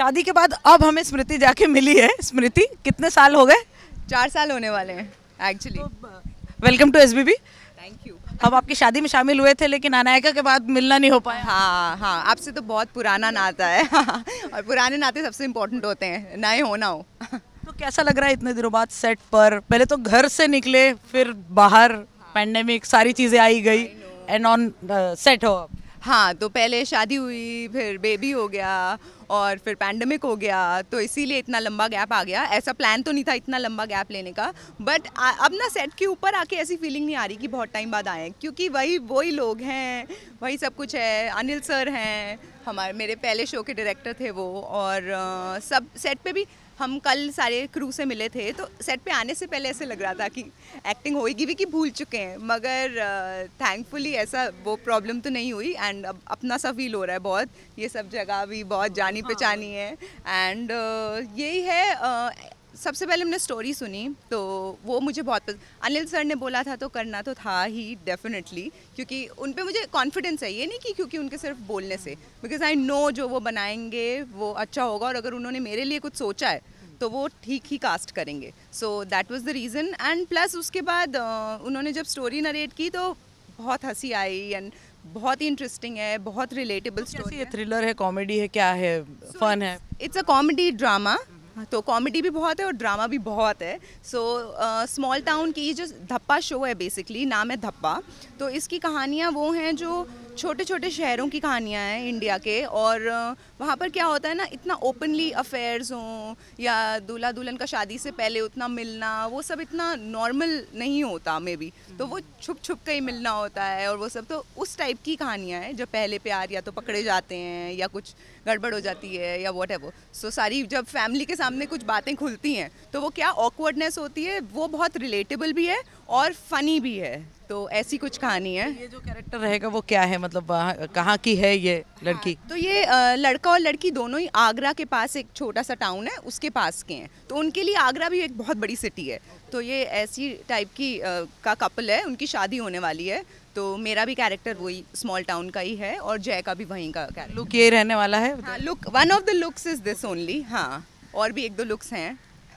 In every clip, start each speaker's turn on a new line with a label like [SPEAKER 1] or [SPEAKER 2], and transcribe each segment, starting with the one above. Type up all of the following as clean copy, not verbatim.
[SPEAKER 1] शादी के बाद अब हमें स्मृति जाके मिली है। स्मृति, कितने साल हो गए?
[SPEAKER 2] 4 साल होने वाले हैं actually.
[SPEAKER 1] Welcome to SBB.
[SPEAKER 2] Thank you.
[SPEAKER 1] हम आपकी शादी में शामिल हुए थे, लेकिन अनायका के बाद मिलना नहीं हो पाया।
[SPEAKER 2] हाँ हाँ, आपसे तो बहुत पुराना नाता है और पुराने नाते सबसे इम्पोर्टेंट होते हैं, नए हो ना हो।
[SPEAKER 1] तो कैसा लग रहा है इतने दिनों बाद सेट पर? पहले तो घर से निकले, फिर बाहर पैंडेमिक, सारी चीज़ें आई गई, एंड ऑन सेट हो।
[SPEAKER 2] हाँ, तो पहले शादी हुई, फिर बेबी हो गया और फिर पैंडेमिक हो गया, तो इसीलिए इतना लंबा गैप आ गया। ऐसा प्लान तो नहीं था इतना लंबा गैप लेने का, बट अब ना सेट के ऊपर आके ऐसी फीलिंग नहीं आ रही कि बहुत टाइम बाद आए, क्योंकि वही लोग हैं, वही सब कुछ है। अनिल सर हैं हमारे, मेरे पहले शो के डायरेक्टर थे वो, और सब सेट पे भी हम कल सारे क्रू से मिले थे, तो सेट पे आने से पहले ऐसे लग रहा था कि एक्टिंग होएगी भी कि भूल चुके हैं, मगर थैंकफुली ऐसा वो प्रॉब्लम तो नहीं हुई। एंड अब अपना सा फील हो रहा है बहुत, ये सब जगह भी बहुत जानी पहचानी है। एंड यही है, सबसे पहले हमने स्टोरी सुनी तो वो मुझे बहुत अनिल सर ने बोला था तो करना तो था ही डेफिनेटली, क्योंकि उन पे मुझे कॉन्फिडेंस है, ये नहीं कि क्योंकि उनके सिर्फ बोलने से, बिकॉज आई नो जो वो बनाएंगे वो अच्छा होगा, और अगर उन्होंने मेरे लिए कुछ सोचा है तो वो ठीक ही कास्ट करेंगे। So that was the reason. And plus उसके बाद उन्होंने जब स्टोरी नरेट की तो बहुत हंसी आई, एंड बहुत ही इंटरेस्टिंग है, बहुत रिलेटेबल स्टोरी है।
[SPEAKER 1] थ्रिलर है, कॉमेडी है, क्या है? फन है?
[SPEAKER 2] इट्स अ कॉमेडी ड्रामा, तो कॉमेडी भी बहुत है और ड्रामा भी बहुत है। सो स्मॉल टाउन की जो धप्पा शो है, बेसिकली नाम है धप्पा, तो इसकी कहानियाँ वो हैं जो छोटे छोटे शहरों की कहानियाँ हैं इंडिया के, और वहाँ पर क्या होता है ना, इतना ओपनली अफेयर्स हों या दूल्हा दुल्हन का शादी से पहले उतना मिलना, वो सब इतना नॉर्मल नहीं होता मे बी, तो वो छुप छुप के ही मिलना होता है, और वो सब तो उस टाइप की कहानियाँ हैं, जब पहले प्यार या तो पकड़े जाते हैं या कुछ गड़बड़ हो जाती है या वॉट एवर। सो सारी जब फैमिली के सामने कुछ बातें खुलती हैं तो वो क्या ऑकवर्डनेस होती है, वो बहुत रिलेटेबल भी है और फनी भी है, तो ऐसी कुछ कहानी है।
[SPEAKER 1] ये जो कैरेक्टर रहेगा वो क्या है, मतलब कहाँ की है ये लड़की?
[SPEAKER 2] तो ये लड़का और लड़की दोनों ही आगरा के पास एक छोटा सा टाउन है उसके पास के हैं, तो उनके लिए आगरा भी एक बहुत बड़ी सिटी है, तो ये ऐसी टाइप की का कपल है, उनकी शादी होने वाली है। तो मेरा भी कैरेक्टर वही स्मॉल टाउन का ही है और जय का भी वहीं का कैरेक्टर।
[SPEAKER 1] लुक ये रहने वाला है?
[SPEAKER 2] हाँ, look one of the looks is this only. हाँ, और भी 1-2 लुक्स हैं।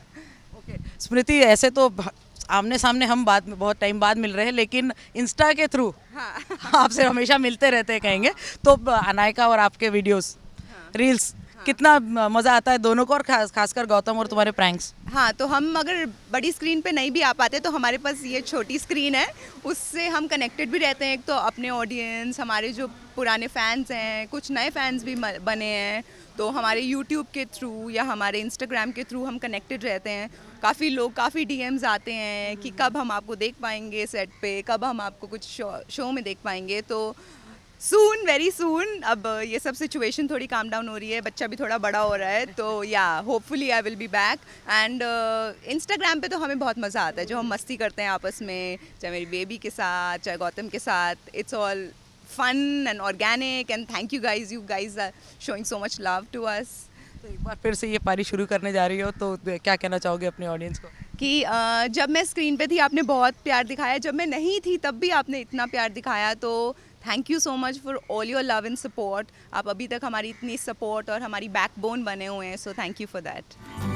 [SPEAKER 1] ओके स्मृति, ऐसे तो आमने सामने हम बाद में बहुत टाइम बाद मिल रहे हैं, लेकिन इंस्टा के थ्रू आपसे हमेशा मिलते रहते हैं कहेंगे, तो अनायका और आपके वीडियोस, रील्स, कितना मज़ा आता है दोनों को, और खासकर गौतम और तुम्हारे प्रैंक्स।
[SPEAKER 2] हाँ, तो हम अगर बड़ी स्क्रीन पे नहीं भी आ पाते तो हमारे पास ये छोटी स्क्रीन है, उससे हम कनेक्टेड भी रहते हैं। एक तो अपने ऑडियंस, हमारे जो पुराने फैंस हैं, कुछ नए फैंस भी बने हैं, तो हमारे यूट्यूब के थ्रू या हमारे इंस्टाग्राम के थ्रू हम कनेक्टेड रहते हैं। काफ़ी लोग, काफ़ी डीएम्स आते हैं कि कब हम आपको देख पाएंगे सेट पे, कब हम आपको कुछ शो में देख पाएंगे, तो सून, वेरी सून। अब ये सब सिचुएशन थोड़ी काम डाउन हो रही है, बच्चा भी थोड़ा बड़ा हो रहा है, तो या hopefully I will be back. And Instagram पे तो हमें बहुत मज़ा आता है, जो हम मस्ती करते हैं आपस में, चाहे मेरी बेबी के साथ, चाहे गौतम के साथ, it's all fun and organic, and thank you guys are showing so much love to us.
[SPEAKER 1] तो एक बार फिर से ये पारी शुरू करने जा रही हो, तो क्या कहना चाहोगे अपने ऑडियंस को?
[SPEAKER 2] कि जब मैं स्क्रीन पे थी आपने बहुत प्यार दिखाया, जब मैं नहीं थी तब भी आपने इतना प्यार दिखाया, तो thank you so much for all your love and support. आप अभी तक हमारी इतनी सपोर्ट और हमारी बैकबोन बने हुए हैं, so thank you for that.